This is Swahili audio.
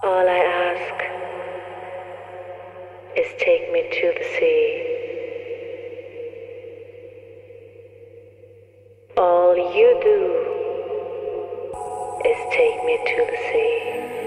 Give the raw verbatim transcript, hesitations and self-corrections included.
All I ask is take me to the sea. All you do is take me to the sea.